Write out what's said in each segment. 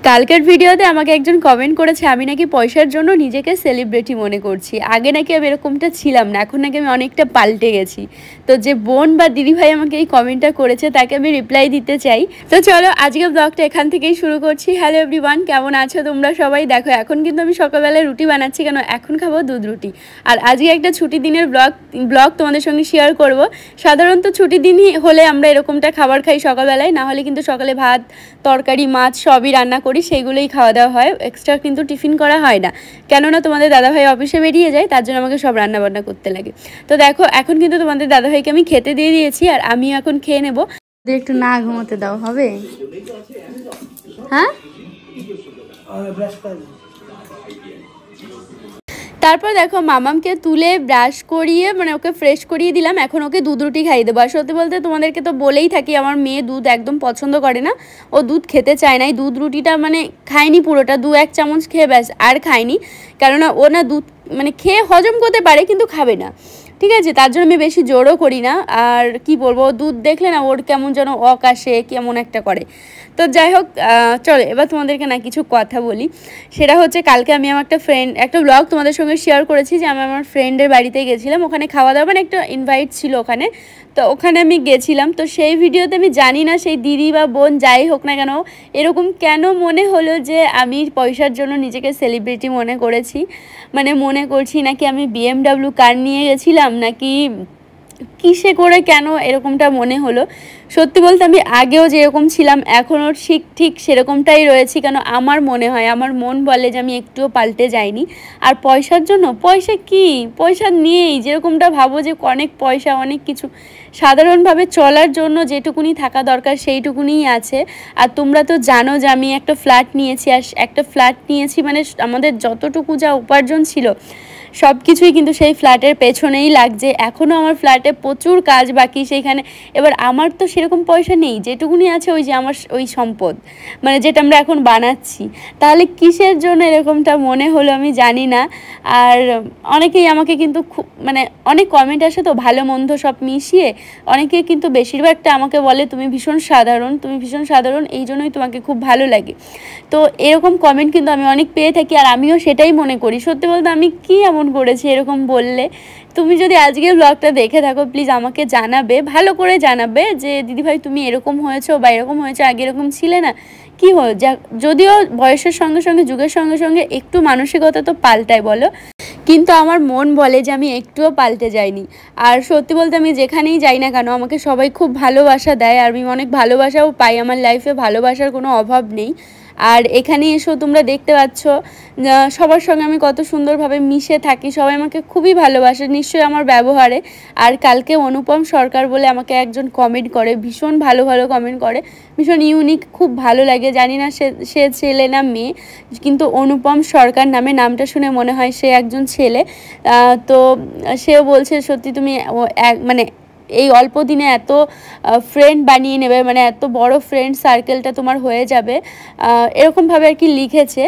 কালকের ভিডিওতে আমাকে একজন কমেন্ট করেছে আমি নাকি পয়সার জন্য নিজেকে সেলিব্রিটি মনে করছি। আগে নাকি আমি এরকমটা ছিলাম না, এখন নাকি আমি অনেকটা পাল্টে গেছি। তো যে বোন বা দিদিভাই আমাকে এই কমেন্টটা করেছে তাকে আমি রিপ্লাই দিতে চাই। তো চলো আজকে ব্লগটা এখান থেকেই শুরু করছি। হ্যালো এভরিওয়ান, কেমন আছো তোমরা সবাই? দেখো এখন কিন্তু আমি সকালবেলায় রুটি বানাচ্ছি, কেন এখন খাবো দুধ রুটি। আর আজকে একটা ছুটির দিনের ব্লগ তোমাদের সঙ্গে শেয়ার করব। সাধারণত ছুটির দিন হলে আমরা এরকমটা খাবার খাই সকালবেলায়, না হলে কিন্তু সকালে ভাত তরকারি মাছ সবই রান্না করি, সেইগুলোই খাওয়া দাওয়া হয়, এক্সট্রা কিন্তু টিফিন করা হয় না। কেননা তোমাদের দাদাভাই অফিসে বেরিয়ে যায়, তার জন্য আমাকে সব রান্না বান্না করতে লাগে। তো দেখো এখন কিন্তু তোমাদের দাদাভাইকে আমি খেতে দিয়ে দিয়েছি আর আমিও এখন খেয়ে নেবো। একটু না ঘুমোতে দাও হবে? হ্যাঁ, তারপর দেখো মামামকে তুলে ব্রাশ করিয়ে মানে ওকে ফ্রেশ করিয়ে দিলাম। এখন ওকে দুধ রুটি খাইয়ে দেবো। আর সত্যি বলতে তোমাদেরকে তো বলেই থাকি আমার মেয়ে দুধ একদম পছন্দ করে না, ও দুধ খেতে চায় না। এই দুধ রুটিটা মানে খায়নি পুরোটা, 2-1 চামচ খেয়ে ব্যাস আর খায়নি। কেননা ও না দুধ মানে খেয়ে হজম করতে পারে কিন্তু খাবে না, ঠিক আছে? তার জন্য আমি বেশি জোরও করি না। আর কি বলবো, দুধ দেখলে না ওর কেমন যেন অকাশে কেমন একটা করে। তো যাই হোক, চলো এবার তোমাদেরকে না কিছু কথা বলি। সেটা হচ্ছে কালকে আমি আমার একটা ব্লগ তোমাদের সঙ্গে শেয়ার করেছি যে আমি আমার ফ্রেন্ডের বাড়িতে গেছিলাম, ওখানে খাওয়া দাওয়া মানে একটা ইনভাইট ছিল ওখানে। তো ওখানে আমি গেছিলাম, তো সেই ভিডিওতে আমি জানি না সেই দিদি বা বোন যাই হোক না কেন এরকম কেন মনে হলো যে আমি পয়সার জন্য নিজেকে সেলিব্রিটি মনে করেছি, মানে মনে করছি নাকি আমি BMW কার নিয়ে গেছিলাম নাকি কিসে করে কেন এরকমটা মনে হলো। সত্যি বলতে আমি আগেও যেরকম ছিলাম এখনও ঠিক সেরকমটাই রয়েছি। কেন আমার মনে হয়, আমার মন বলে যে আমি একটুও পাল্টে যাইনি। আর পয়সার জন্য, পয়সা কি, পয়সা নিয়েই যেরকমটা ভাবো যে অনেক পয়সা অনেক কিছু, সাধারণভাবে চলার জন্য যেটুকুনি থাকা দরকার সেইটুকুনিই আছে। আর তোমরা তো জানো যে আমি একটা ফ্ল্যাট নিয়েছি, আর একটা ফ্ল্যাট নিয়েছি মানে আমাদের যতটুকু যা উপার্জন ছিল সব কিছুই কিন্তু সেই ফ্ল্যাটের পেছনেই লাগছে। এখনও আমার ফ্ল্যাটে প্রচুর কাজ বাকি সেইখানে। এবার আমার তো সেরকম পয়সা নেই, যেটুকুনি আছে ওই যে আমার ওই সম্পদ, মানে যেটা আমরা এখন বানাচ্ছি। তাহলে কিসের জন্য এরকমটা মনে হলো আমি জানি না। আর অনেকেই আমাকে কিন্তু খুব মানে অনেক কমেন্ট আসে তো ভালো মন্দ সব মিশিয়ে, অনেকে কিন্তু বেশিরভাগটা আমাকে বলে তুমি ভীষণ সাধারণ, তুমি ভীষণ সাধারণ, এই জন্যই তোমাকে খুব ভালো লাগে। তো এরকম কমেন্ট কিন্তু আমি অনেক পেয়ে থাকি আর আমিও সেটাই মনে করি। সত্যি বলতে আমি কি এমন করেছি এরকম বললে? তুমি যদি আজকের ব্লগটা দেখে থাকো প্লিজ আমাকে জানাবে, ভালো করে জানাবে যে দিদিভাই তুমি এরকম হয়েছো বা এরকম হয়েছে, আগে এরকম ছিলে না, কি হয় যা। যদিও বয়সের সঙ্গে সঙ্গে যুগের সঙ্গে সঙ্গে একটু মানসিকতা তো পাল্টায় বলো, কিন্তু আমার মন বলে যে আমি একটুও পাল্টে যাইনি। আর সত্যি বলতে আমি যেখানেই যাই না কেন আমাকে সবাই খুব ভালোবাসা দেয় আর আমি অনেক ভালোবাসাও পাই, আমার লাইফে ভালোবাসার কোনো অভাব নেই। আর এখানে এসেও তোমরা দেখতে পাচ্ছ সবার সঙ্গে আমি কত সুন্দরভাবে মিশে থাকি, সবাই আমাকে খুবই ভালোবাসে নিশ্চয়ই আমার ব্যবহারে। আর কালকে অনুপম সরকার বলে আমাকে একজন কমেন্ট করে, ভীষণ ভালো ভালো কমেন্ট করে, ভীষণ ইউনিক, খুব ভালো লাগে। জানি না সে ছেলে না মেয়ে, কিন্তু অনুপম সরকার নামে নামটা শুনে মনে হয় সে একজন ছেলে। তো সেও বলছে সত্যি তুমি মানে এই অল্প দিনে এত ফ্রেন্ড বানিয়ে নেবে, মানে এত বড় ফ্রেন্ড সার্কেলটা তোমার হয়ে যাবে, এরকমভাবে আর কি লিখেছে।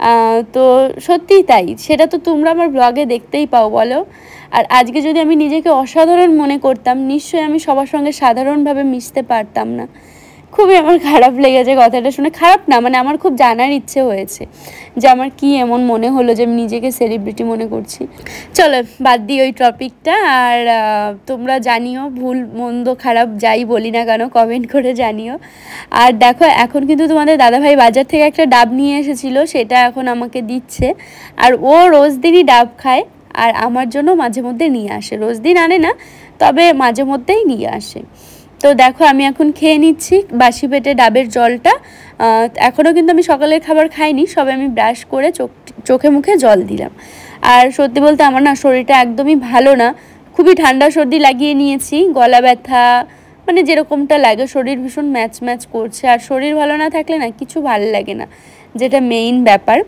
তো সত্যিই তাই, সেটা তো তোমরা আমার ব্লগে দেখতেই পাও বলো। আর আজকে যদি আমি নিজেকে অসাধারণ মনে করতাম নিশ্চয়ই আমি সবার সঙ্গে সাধারণভাবে মিশতে পারতাম না। খুবই আমার খারাপ লেগেছে কথাটা শুনে, খারাপ না মানে আমার খুব জানার ইচ্ছে হয়েছে যে আমার কি এমন মনে হলো যে আমি নিজেকে সেলিব্রিটি মনে করছি। চলো বাদ দিই ওই টপিকটা। আর তোমরা জানিও, ভুল মন্দ খারাপ যাই বলি না কেন কমেন্ট করে জানিও। আর দেখো এখন কিন্তু তোমাদের দাদাভাই বাজার থেকে একটা ডাব নিয়ে এসেছিলো, সেটা এখন আমাকে দিচ্ছে। আর ও রোজ দিনই ডাব খায় আর আমার জন্য মাঝে মধ্যে নিয়ে আসে, রোজ দিন আনে না তবে মাঝে মধ্যেই নিয়ে আসে। তো দেখো আমি এখন খেয়ে নিচ্ছি বাসি পেটে ডাবের জলটা। এখনও কিন্তু আমি সকালের খাবার খাইনি, সবে আমি ব্রাশ করে চোখে মুখে জল দিলাম। আর সত্যি বলতে আমার না শরীরটা একদমই ভালো না, খুবই ঠান্ডা সর্দি লাগিয়ে নিয়েছি, গলা ব্যথা মানে যেরকমটা লাগে, শরীর ভীষণ ম্যাচ করছে। আর শরীর ভালো না থাকলে না কিছু ভালো লাগে না, যেটা মেইন ব্যাপার।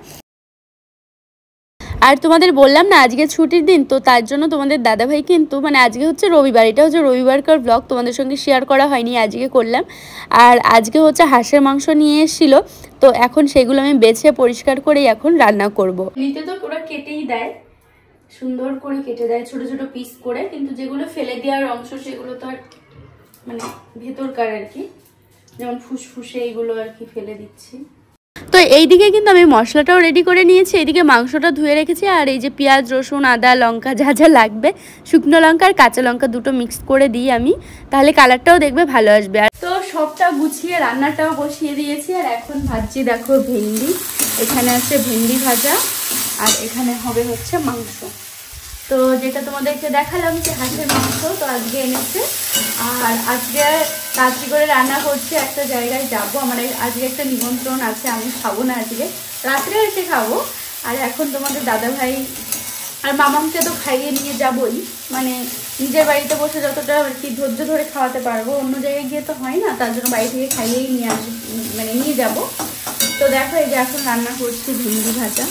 আর তোমাদের বললাম না আজকে ছুটির দিন, তো তার জন্য তোমাদের দাদাভাই কিন্তু মানে আজকে হচ্ছে রবিবার, এটা হচ্ছে রবিবারকার ব্লগ, তোমাদের সঙ্গে শেয়ার করা হয়নি, আজকে করলাম। আর আজকে হচ্ছে হাঁসের মাংস নিয়ে এসেছিলো, তো এখন সেগুলো আমি বেছে পরিষ্কার করেই এখন রান্না করব। নিতে তো পুরো কেটেই দেয়, সুন্দর করে কেটে দেয় ছোট ছোট পিস করে, কিন্তু যেগুলো ফেলে দেওয়ার অংশ সেগুলো তো আর মানে ভেতরকার আর কি, যেমন ফুসফুসে এইগুলো আর কি ফেলে দিচ্ছি। তো এইদিকে কিন্তু আমি মশলাটাও রেডি করে নিয়েছি, এইদিকে মাংসটা ধুয়ে রেখেছি, আর এই যে পেঁয়াজ রসুন আদা লঙ্কা যা যা লাগবে, শুকনো লঙ্কা আর কাঁচা লঙ্কা দুটো মিক্স করে দিই আমি, তাহলে কালারটাও দেখবে ভালো আসবে। আর তো সবটা গুছিয়ে রান্নাটাও বসিয়ে দিয়েছি, আর এখন ভাজছি দেখো ভেন্ডি, এখানে আছে ভেন্ডি ভাজা, আর এখানে হবে হচ্ছে মাংস। তো যেটা তোমাদেরকে দেখালাম যে হাঁসের মাংস, তো আজকে এনেছে, আর আজকে তাড়াতাড়ি করে রান্না করছি, একটা জায়গায় যাবো, আমার আজকে একটা নিমন্ত্রণ আছে, আমি খাবো না আজকে, রাত্রে এসে খাবো। আর এখন তোমাদের দাদাভাই আর মামাকে তো খাইয়ে নিয়ে যাবোই, মানে নিজের বাড়িতে বসে যতটা আর কি ধৈর্য ধরে খাওয়াতে পারবো, অন্য জায়গায় গিয়ে তো হয় না, তার জন্য বাড়ি থেকে খাইয়েই নিয়ে মানে নিয়ে যাবো। তো দেখো এই যে এখন রান্না করছি ভেন্ডি ভাজা,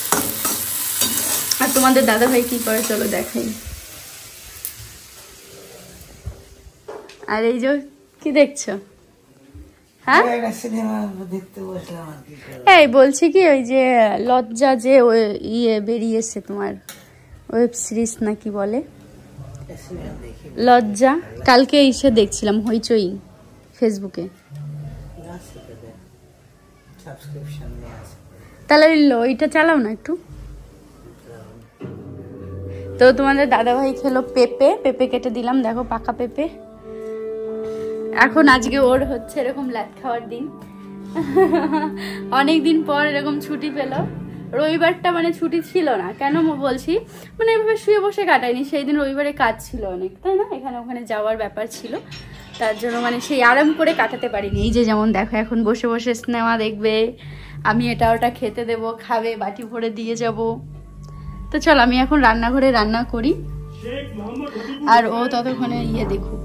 আর তোমাদের দাদাভাই কি করে চলো দেখাই। আর এই যে কি দেখছো? হ্যাঁ এই বলছি কি, ওই যে লজ্জা যে ইয়ে বেরিয়েছে তোমার ওয়েব সিরিজ না কি বলে, লজ্জা, কালকে এসে দেখছিলাম হইচই ফেসবুকে, তাহলে ওইটা চালাও না একটু। তো তোমাদের দাদাভাই খেলো পেঁপে কেটে দিলাম, দেখো পাকা পেঁপে। এখন আজকে ওর হচ্ছে এরকম লাত খাওয়ার দিন, অনেকদিন পর এরকম ছুটি পেলো। রবিবারটা মানে ছুটি ছিল না, কেন বলছি, মানে এভাবে শুয়ে বসে কাটায়নি, সেই দিন রবিবারে কাজ ছিল অনেক, তাই না, এখানে ওখানে যাওয়ার ব্যাপার ছিল, তার জন্য মানে সেই আরাম করে কাটাতে পারিনি। এই যে যেমন দেখো এখন বসে বসে সিনেমা দেখবে, আমি এটা ওটা খেতে দেবো, খাবে, বাটি ভরে দিয়ে যাব। তো চল আমি এখন রান্নাঘরে রান্না করি, আর ও ততক্ষণে ইয়ে দেখুক।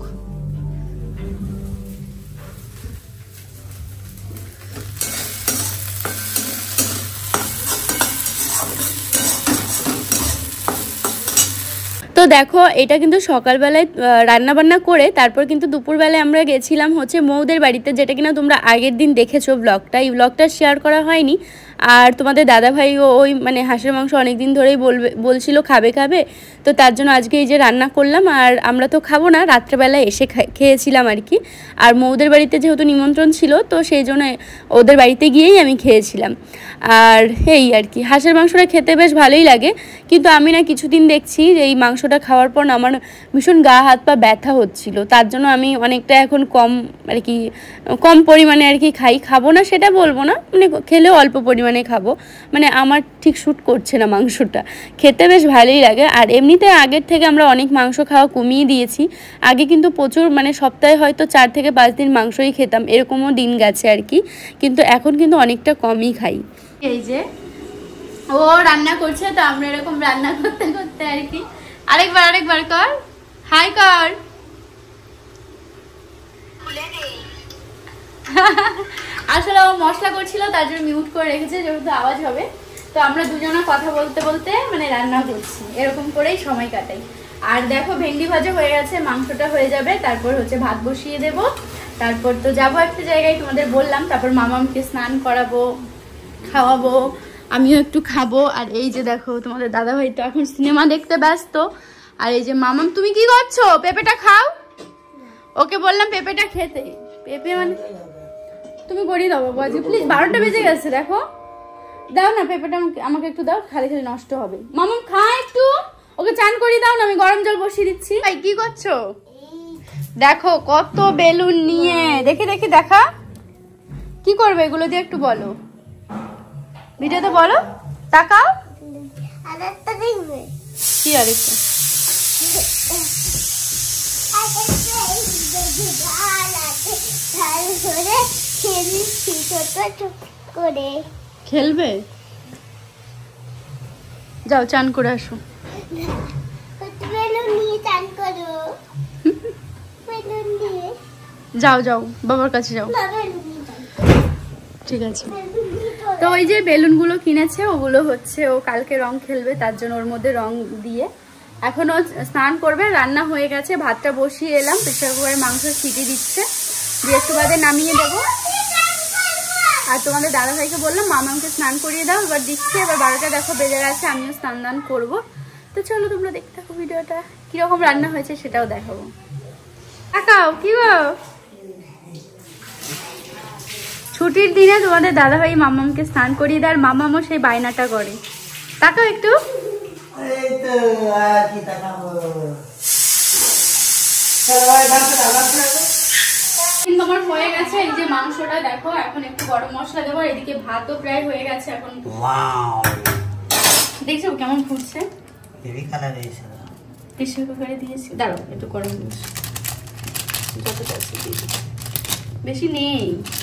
তো দেখো এটা কিন্তু সকালবেলায় রান্নাবান্না করে তারপর কিন্তু দুপুরবেলায় আমরা গেছিলাম হচ্ছে মৌদের বাড়িতে, যেটা কিনা তোমরা আগের দিন দেখেছো ব্লগটা, এই ব্লগটা শেয়ার করা হয়নি। আর তোমাদের দাদাভাইও ওই মানে হাঁসের মাংস অনেক দিন ধরেই বলছিল খাবে, তো তার জন্য আজকে এই যে রান্না করলাম। আর আমরা তো খাবো না, রাত্রেবেলায় এসে খেয়েছিলাম আর কি, আর মৌদের বাড়িতে যেহেতু নিমন্ত্রণ ছিল, তো সেই জন্য ওদের বাড়িতে গিয়েই আমি খেয়েছিলাম। আর এই আর কি হাঁসের মাংসটা খেতে বেশ ভালোই লাগে, কিন্তু আমি না কিছুদিন দেখছি যে এই মাংসটা খাওয়ার পর না আমার ভীষণ গা হাত পা ব্যথা হচ্ছিল, তার জন্য আমি অনেকটা এখন কম পরিমাণে আর কি খাবো না সেটা বলবো না, মানে খেলেও অল্প পরিমাণে খাবো, মানে আমার ঠিক শ্যুট করছে না মাংসটা, খেতে বেশ ভালোই লাগে। আর এমনিতে আগের থেকে আমরা অনেক মাংস খাওয়া কমিয়ে দিয়েছি, আগে কিন্তু প্রচুর মানে সপ্তাহে হয়তো 4 থেকে 5 দিন মাংসই খেতাম, এরকমও দিন গেছে আর কি, কিন্তু এখন কিন্তু অনেকটা কমই খাই। এই যে ও রান্না করছে, তো আমরা এরকম রান্না করতে করতে আর কি, আরেকবার কর, হাই কর। আসলে ও মশলা করছিল, তার জন্য মিউট করে রেখেছে, যেহেতু আওয়াজ হবে। তো আমরা দুজনে কথা বলতে বলতে মানে রান্না করছি, এরকম করেই সময় কাটাই। আর দেখো ভেন্ডি ভাজা হয়ে গেছে, মাংসটা হয়ে যাবে, তারপর হচ্ছে ভাত বসিয়ে দেব, তারপর তো যাবো একটা জায়গায়, তোমাদের বললাম, তারপর মামামকে স্নান করাবো, খাওয়াবো, আমিও একটু খাবো। আর এই যে দেখো তোমাদের দাদাভাই তো এখন সিনেমা দেখতে ব্যস্ত, আর এই যে মামাম তুমি কি করছো, পেঁপেটা খাও, ওকে বললাম পেঁপেটা খেতে, পেঁপে মানে তুমি গড়িয়ে দাও বাবু, আজকে প্লিজ 12টা বেজে গেছে, দেখো দাও না পেঁপেটা আমাকে একটু দাও, খালি নষ্ট হবে। মামাম খা একটু, ওকে চান করিয়ে দাও না, আমি গরম জল বসিয়ে দিচ্ছি। ভাই কি করছো, দেখো কত বেলুন নিয়ে, দেখে দেখা কি করবে এগুলো দিয়ে, একটু বলো, ভিডিওতে বলো, তাকাও। আরেকটা দেখবে কি, আরেকটা খেলবে, যাও চান করে আসো। যাও বাবার কাছে যাও, ঠিক আছে। তো ওই যে বেলুনগুলো কিনেছে, ওগুলো হচ্ছে ও কালকে রং খেলবে, তার জন্য ওর মধ্যে রং দিয়ে এখন ও স্নান করবে। রান্না হয়ে গেছে, ভাতটা বসিয়ে এলাম, প্রেসার কুকারে মাংস সিটি দিচ্ছে, দিয়ে একটু বাদে নামিয়ে দেবো। আর তোমাদের দাদাভাইকে বললাম মামাকে স্নান করিয়ে দাও, এবার দিচ্ছে, এবার 12টা দেখো বেজে গেছে, আমিও স্নান দান করবো। তো চলো তোমরা দেখতে থাকো ভিডিওটা, কিরকম রান্না হয়েছে সেটাও দেখাবো। তাকাও কি গো, ছুটির দিনে তোমাদের দাদাভাই মামামকে স্নান করিয়ে দেয় আর মামামও সেই বায়নাটা করে। তাকাও একটু। কিন্তু আমার হয়ে গেছে এই যে মাংসটা দেখো, এখন একটু গরম মশলা দেবো, এদিকে ভাতও প্রায় হয়ে গেছে। এখন দেখছো কেমন ফুটছে, প্রেসার কুকারে দিয়েছি, দাঁড়াও একটু গরম যতটা আছে বেশি নেই।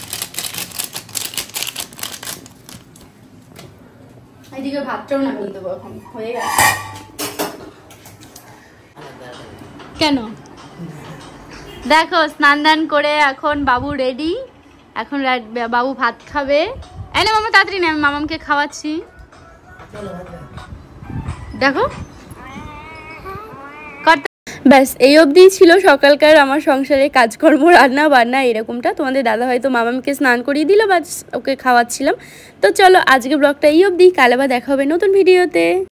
এদিকে ভাতটাও নামিয়ে দেবো, এখন হয়ে গেছে। কেন দেখো স্নান দান করে এখন বাবু রেডি, এখন বাবু ভাত খাবে। এনে মামা তাড়াতাড়ি না, আমি মামামকে খাওয়াচ্ছি। দেখো ব্যাস এই অবধি ছিল সকালকার আমার সংসারে কাজকর্ম, রান্না বান্না এরকমটা। তোমাদের দাদা হয়তো মামামকে স্নান করিয়ে দিল বা ওকে খাওয়াচ্ছিলাম। তো চলো আজকে ব্লগটা এই অবধি, কাল আবার দেখা হবে নতুন ভিডিওতে।